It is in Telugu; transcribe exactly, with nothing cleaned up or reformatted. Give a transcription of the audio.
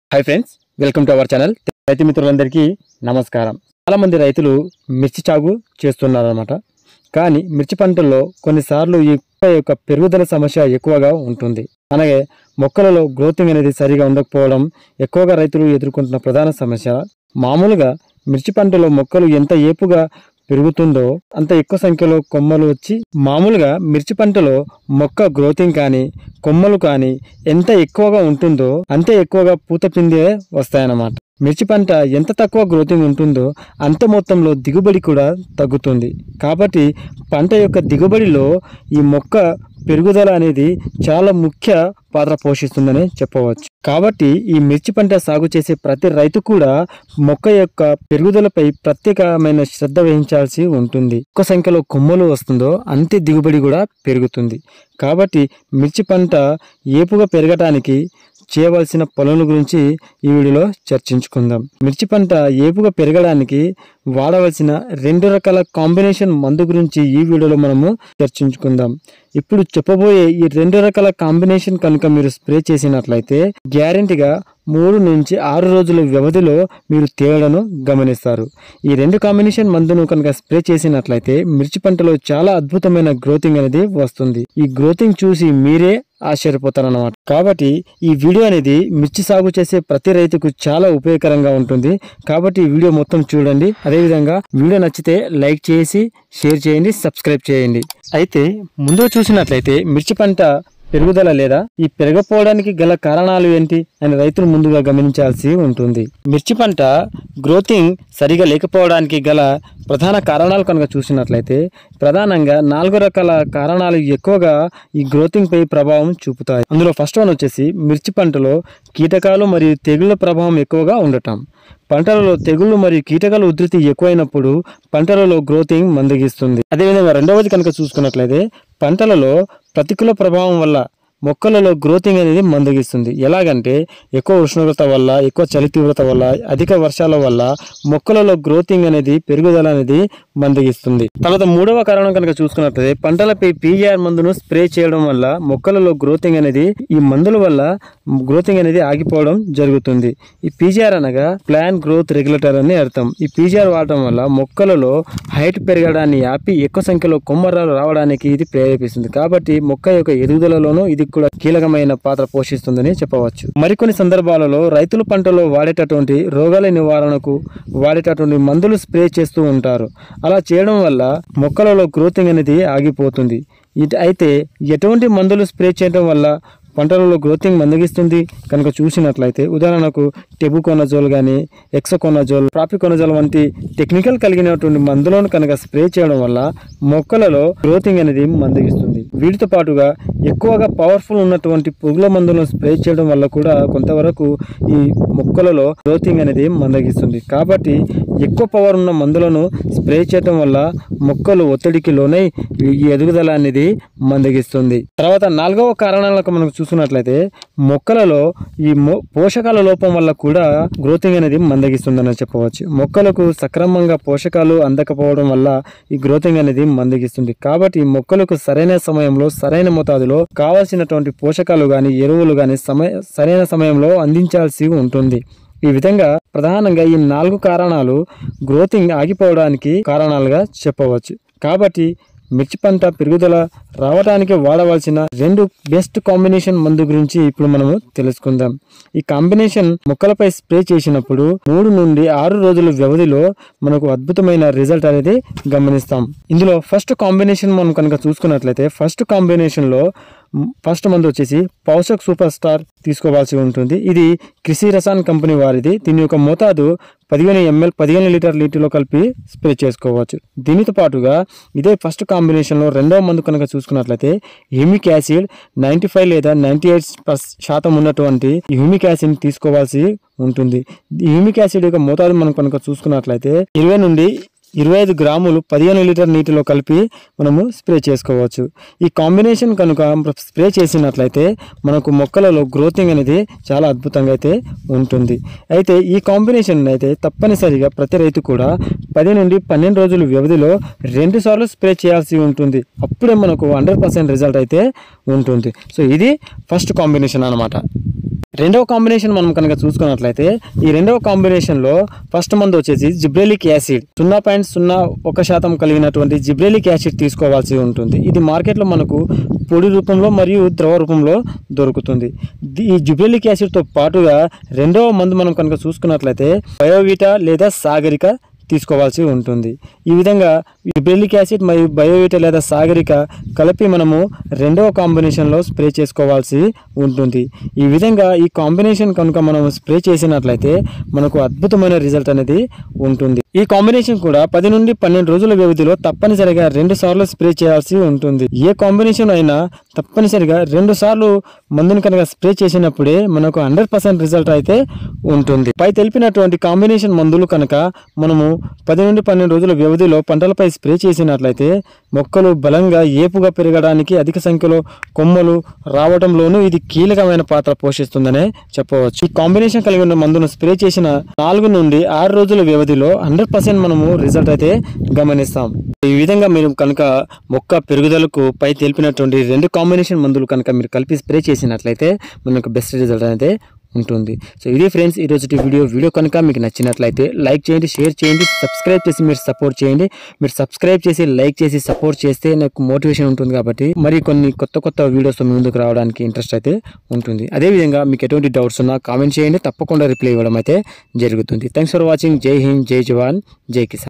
Hi friends, welcome to our channel. రైతు మిత్రులందరికీ నమస్కారం. చాలామంది రైతులు మిర్చి సాగు చేస్తున్నారన్నమాట. కానీ మిర్చి పంటల్లో కొన్నిసార్లు ఈ మొక్క యొక్క పెరుగుదల సమస్య ఎక్కువగా ఉంటుంది. అలాగే మొక్కలలో గ్రోతింగ్ అనేది సరిగా ఉండకపోవడం ఎక్కువగా రైతులు ఎదుర్కొంటున్న ప్రధాన సమస్య. మామూలుగా మిర్చి పంటలో మొక్కలు ఎంత ఏపుగా పెరుగుతుందో అంత ఎక్కువ సంఖ్యలో కొమ్మలు వచ్చి మామూలుగా మిర్చి పంటలో మొక్క గ్రోతింగ్ కానీ కొమ్మలు కానీ ఎంత ఎక్కువగా ఉంటుందో అంతే ఎక్కువగా పూత పిందే వస్తాయన్నమాట. మిర్చి పంట ఎంత తక్కువ గ్రోతింగ్ ఉంటుందో అంత మొత్తంలో దిగుబడి కూడా తగ్గుతుంది. కాబట్టి పంట యొక్క దిగుబడిలో ఈ మొక్క పెరుగుదల అనేది చాలా ముఖ్య పాత్ర పోషిస్తుందని చెప్పవచ్చు. కాబట్టి ఈ మిర్చి పంట సాగు చేసే ప్రతి రైతు కూడా మొక్క యొక్క పెరుగుదలపై ప్రత్యేకమైన శ్రద్ధ వహించాల్సి ఉంటుంది. ఎక్కువ సంఖ్యలో కొమ్మలు వస్తుందో అంతే దిగుబడి కూడా పెరుగుతుంది. కాబట్టి మిర్చి పంట ఏపుగా పెరగటానికి చేయవలసిన పనుల గురించి ఈ వీడియోలో చర్చించుకుందాం. మిర్చి పంట ఏపుగా పెరగడానికి వాడవలసిన రెండు రకాల కాంబినేషన్ మందు గురించి ఈ వీడియోలో మనము చర్చించుకుందాం. ఇప్పుడు చెప్పబోయే ఈ రెండు రకాల కాంబినేషన్ కనుక మీరు స్ప్రే చేసినట్లయితే గ్యారెంటీగా మూడు నుంచి ఆరు రోజుల వ్యవధిలో మీరు తేడాను గమనిస్తారు. ఈ రెండు కాంబినేషన్ మందును కనుక స్ప్రే చేసినట్లయితే మిర్చి పంటలో చాలా అద్భుతమైన గ్రోతింగ్ అనేది వస్తుంది. ఈ గ్రోతింగ్ చూసి మీరే ఆశ్చర్యపోతారన్నమాట. కాబట్టి ఈ వీడియో అనేది మిర్చి సాగు చేసే ప్రతి రైతుకు చాలా ఉపయోగకరంగా ఉంటుంది. కాబట్టి ఈ వీడియో మొత్తం చూడండి. అదేవిధంగా వీడియో నచ్చితే లైక్ చేసి షేర్ చేయండి, సబ్స్క్రైబ్ చేయండి. అయితే ముందుగా చూసినట్లయితే మిర్చి పంట పెరుగుదల లేదా ఈ పెరగపోవడానికి గల కారణాలు ఏంటి అని రైతులు ముందుగా గమనించాల్సి ఉంటుంది. మిర్చి పంట గ్రోతింగ్ సరిగా లేకపోవడానికి గల ప్రధాన కారణాలు కనుక చూసినట్లయితే ప్రధానంగా నాలుగు రకాల కారణాలు ఎక్కువగా ఈ గ్రోతింగ్ పై ప్రభావం చూపుతాయి. అందులో ఫస్ట్ వన్ వచ్చేసి మిర్చి పంటలో కీటకాలు మరియు తెగుళ్ల ప్రభావం ఎక్కువగా ఉండటం. పంటలలో తెగుళ్లు మరియు కీటకాల ఉధృతి ఎక్కువైనప్పుడు పంటలలో గ్రోతింగ్ మందగిస్తుంది. అదేవిధంగా రెండవది కనుక చూసుకున్నట్లయితే పంటలలో ప్రతికూల ప్రభావం వల్ల మొక్కలలో గ్రోతింగ్ అనేది మందగిస్తుంది. ఎలాగంటే ఎక్కువ ఉష్ణోగ్రత వల్ల, ఎక్కువ చలి తీవ్రత వల్ల, అధిక వర్షాల వల్ల మొక్కలలో గ్రోతింగ్ అనేది పెరుగుదల అనేది మందగిస్తుంది. తర్వాత మూడవ కారణం కనుక చూసుకున్నట్లయితే పంటలపై పీజీఆర్ మందును స్ప్రే చేయడం వల్ల మొక్కలలో గ్రోతింగ్ అనేది ఈ మందుల వల్ల గ్రోతింగ్ అనేది ఆగిపోవడం జరుగుతుంది. ఈ పీజీఆర్ అనగా ప్లాంట్ గ్రోత్ రెగ్యులేటర్ అని అర్థం. ఈ పీజీఆర్ వాడటం వల్ల మొక్కలలో హైట్ పెరగడాన్ని ఆపి ఎక్కువ సంఖ్యలో కొమ్మరాలు రావడానికి ఇది ప్రేరేపిస్తుంది. కాబట్టి మొక్క యొక్క ఎదుగుదలలోనూ ఇది కూడా కీలకమైన పాత్ర పోషిస్తుందని చెప్పవచ్చు. మరికొన్ని సందర్భాలలో రైతులు పంటలో వాడేటటువంటి రోగాల నివారణకు వాడేటటువంటి మందులు స్ప్రే చేస్తూ ఉంటారు. అలా చేయడం వల్ల మొక్కలలో గ్రోతింగ్ అనేది ఆగిపోతుంది. ఇది అయితే ఎటువంటి మందులు స్ప్రే చేయడం వల్ల పంటలలో గ్రోతింగ్ మందగిస్తుంది కనుక చూసినట్లయితే ఉదాహరణకు టెబుకోనజోల్ కానీ, ఎక్సోకోనజోల్, ప్రాపికోనజోల్ వంటి టెక్నికల్ కలిగినటువంటి మందులను కనుక స్ప్రే చేయడం వల్ల మొక్కలలో గ్రోతింగ్ అనేది మందగిస్తుంది. వీటితో పాటుగా ఎక్కువగా పవర్ఫుల్ ఉన్నటువంటి పురుగుల మందులను స్ప్రే చేయడం వల్ల కూడా కొంతవరకు ఈ మొక్కలలో గ్రోతింగ్ అనేది మందగిస్తుంది. కాబట్టి ఎక్కువ పవర్ ఉన్న మందులను స్ప్రే చేయడం వల్ల మొక్కలు ఒత్తిడికి లోనై ఈ ఎదుగుదల అనేది మందగిస్తుంది. తర్వాత నాలుగవ కారణాలకు మనం చూసుకున్నట్లయితే మొక్కలలో ఈ పోషకాల లోపం వల్ల కూడా గ్రోతింగ్ అనేది మందగిస్తుందని చెప్పవచ్చు. మొక్కలకు సక్రమంగా పోషకాలు అందకపోవడం వల్ల ఈ గ్రోతింగ్ అనేది మందగిస్తుంది. కాబట్టి మొక్కలకు సరైన సమయంలో సరైన మోతాదులో కావాల్సినటువంటి పోషకాలు కానీ ఎరువులు కానీ సమయ సరైన సమయంలో అందించాల్సి ఉంటుంది. ఈ విధంగా ప్రధానంగా ఈ నాలుగు కారణాలు గ్రోతింగ్ ఆగిపోవడానికి కారణాలుగా చెప్పవచ్చు. కాబట్టి మిర్చి పంట పెరుగుదల రావడానికి వాడవలసిన రెండు బెస్ట్ కాంబినేషన్ మందు గురించి ఇప్పుడు మనము తెలుసుకుందాం. ఈ కాంబినేషన్ మొక్కలపై స్ప్రే చేసినప్పుడు మూడు నుండి ఆరు రోజుల వ్యవధిలో మనకు అద్భుతమైన రిజల్ట్ అనేది గమనిస్తాం. ఇందులో ఫస్ట్ కాంబినేషన్ మనం కనుక చూసుకున్నట్లయితే ఫస్ట్ కాంబినేషన్ లో ఫస్ట్ మందు వచ్చేసి పౌషక్ సూపర్ స్టార్ తీసుకోవాల్సి ఉంటుంది. ఇది కృషి రసాయన్ కంపెనీ వారిది. దీని యొక్క మోతాదు పదిహేను ఎంఎల్ పదిహేను లీటర్ నీటిలో కలిపి స్ప్రే చేసుకోవచ్చు. దీనితో పాటుగా ఇదే ఫస్ట్ కాంబినేషన్లో రెండవ మందు కనుక చూసుకున్నట్లయితే హ్యూమిక్ యాసిడ్ నైంటీ ఫైవ్ లేదా నైంటీ ఎయిట్ శాతం ఉన్నటువంటి హ్యూమిక్ యాసిడ్ తీసుకోవాల్సి ఉంటుంది. ఈ హ్యూమిక్ యాసిడ్ యొక్క మోతాదు మనం కనుక చూసుకున్నట్లయితే ఇరవై నుండి ఇరవై ఐదు గ్రాములు పదిహేను లీటర్ నీటిలో కలిపి మనము స్ప్రే చేసుకోవచ్చు. ఈ కాంబినేషన్ కనుక స్ప్రే చేసినట్లయితే మనకు మొక్కలలో గ్రోతింగ్ అనేది చాలా అద్భుతంగా అయితే ఉంటుంది. అయితే ఈ కాంబినేషన్ అయితే తప్పనిసరిగా ప్రతి రైతు కూడా పది నుండి పన్నెండు రోజుల వ్యవధిలో రెండు సార్లు స్ప్రే చేయాల్సి ఉంటుంది. అప్పుడే మనకు హండ్రెడ్ పర్సెంట్ రిజల్ట్ అయితే ఉంటుంది. సో ఇది ఫస్ట్ కాంబినేషన్ అన్నమాట. రెండవ కాంబినేషన్ మనం కనుక చూసుకున్నట్లయితే ఈ రెండవ కాంబినేషన్లో ఫస్ట్ మందు వచ్చేసి జిబ్రెలిక్ యాసిడ్ సున్నా పాయింట్ సున్నా ఒక శాతం కలిగినటువంటి జిబ్రెలిక్ యాసిడ్ తీసుకోవాల్సి ఉంటుంది. ఇది మార్కెట్లో మనకు పొడి రూపంలో మరియు ద్రవ రూపంలో దొరుకుతుంది. ఈ జిబ్రెలిక్ యాసిడ్తో పాటుగా రెండవ మందు మనం కనుక చూసుకున్నట్లయితే బయోవిటా లేదా సాగరిక తీసుకోవాల్సి ఉంటుంది. ఈ విధంగా జిబ్రెలిక్ యాసిడ్ మరియు బయోవిటా లేదా సాగరిక కలిపి మనము రెండవ కాంబినేషన్లో స్ప్రే చేసుకోవాల్సి ఉంటుంది. ఈ విధంగా ఈ కాంబినేషన్ కనుక మనం స్ప్రే చేసినట్లయితే మనకు అద్భుతమైన రిజల్ట్ అనేది ఉంటుంది. ఈ కాంబినేషన్ కూడా పది నుండి పన్నెండు రోజుల వ్యవధిలో తప్పనిసరిగా రెండు సార్లు స్ప్రే చేయాల్సి ఉంటుంది. ఏ కాంబినేషన్ అయినా తప్పనిసరిగా రెండు సార్లు మందుని కనుక స్ప్రే చేసినప్పుడే మనకు హండ్రెడ్ పర్సెంట్ రిజల్ట్ అయితే ఉంటుంది. పై తెలిపినటువంటి కాంబినేషన్ మందులు కనుక మనము పది నుండి పన్నెండు రోజుల వ్యవధిలో పంటలపై స్ప్రే చేసినట్లయితే మొక్కలు బలంగా ఏపుగా పెరగడానికి, అధిక సంఖ్యలో కొమ్మలు రావడంలోనూ ఇది కీలకమైన పాత్ర పోషిస్తుందనే చెప్పవచ్చు. ఈ కాంబినేషన్ కలిగి ఉన్న మందును స్ప్రే చేసిన నాలుగు నుండి ఆరు రోజుల వ్యవధిలో హండ్రెడ్ పర్సెంట్ మనము రిజల్ట్ అయితే గమనిస్తాం. ఈ విధంగా మీరు కనుక మొక్క పెరుగుదలకు పై తెలిపినటువంటి రెండు కాంబినేషన్ మందులు కనుక మీరు కలిపి స్ప్రే చేసినట్లయితే మనకు బెస్ట్ రిజల్ట్ అయితే ఉంటుంది. సో ఇది ఫ్రెండ్స్ ఈరోజు వీడియో వీడియో కనుక మీకు నచ్చినట్లయితే లైక్ చేయండి, షేర్ చేయండి, సబ్స్క్రైబ్ చేసి మీరు సపోర్ట్ చేయండి. మీరు సబ్స్క్రైబ్ చేసి లైక్ చేసి సపోర్ట్ చేస్తే నాకు మోటివేషన్ ఉంటుంది కాబట్టి మరి కొన్ని కొత్త కొత్త వీడియోస్ ముందుకు రావడానికి ఇంట్రెస్ట్ అయితే ఉంటుంది. అదేవిధంగా మీకు ఎటువంటి డౌట్స్ ఉన్నా కామెంట్ చేయండి, తప్పకుండా రిప్లై ఇవ్వడం అయితే జరుగుతుంది. Thanks for watching. జై హింద్, జై జవాన్, జై కిసాన్.